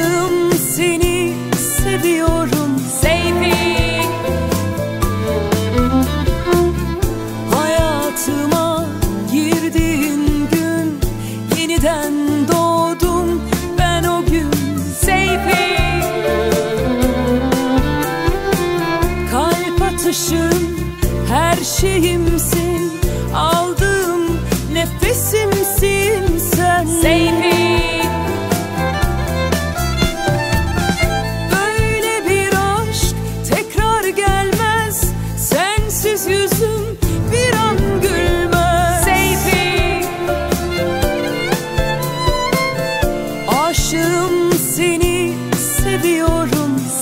Aşığım, seni seviyorum Seyfi. Hayatıma girdiğin gün yeniden doğdum ben o gün Seyfi. Kalp atışım, her şeyimsin, aldığım nefesimsin sen Seyfi. Böyle bir aşk tekrar gelmez, sensiz yüzüm bir an gülmez Seyfi. Aşığım, seni seviyorum